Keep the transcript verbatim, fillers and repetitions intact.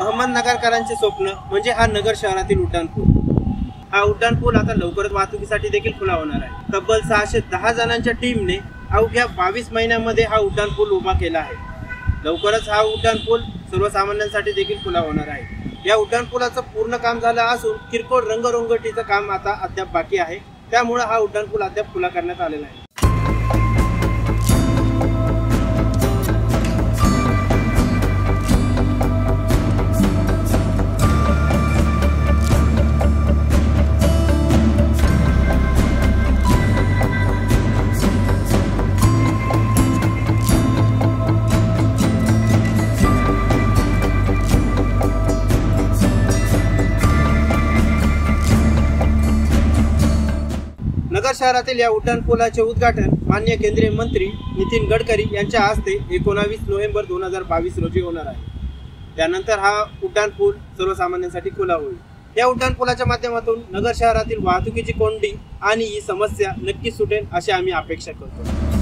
अहमदनगरकरांचे स्वप्न म्हणजे हा नगर शहरातील उड्डाणपूल। हा उड्डाणपूल आता लवकरच वाहतुकीसाठी देखील खुला होणार आहे। तब्बल सहाशे दहा जणांच्या टीमने अवघ्या बावीस महिन्यांमध्ये हा उड्डाणपूल उभा केला आहे। लवकरच हा उड्डाणपूल सर्वसामान्यांसाठी देखील खुला होणार आहे। या उड्डाणपुलाचं पूर्ण काम झालं असून किरकोळ रंगरंगोटीचं काम आता अद्याप बाकी आहे। त्यामुळे हा उड्डाणपूल अद्याप खुला करण्यात आलेला आहे। नगर शहरातील या उड्डाणपुलाचे उद्घाटन माननीय केंद्रीय मंत्री नितीन गडकरी यांच्या हस्ते एकोणावीस नोव्हेंबर दोन हजार बावीस रोजी होणार आहे। त्यानंतर हा उड्डाणपूल सर्वसामान्यांसाठी खुला होईल। या उड्डाणपुलाच्या माध्यमातून नगर शहरातील वाहतुकीची कोंडी आणि ही समस्या नक्की सुटेल अशी आम्ही अपेक्षा करतो।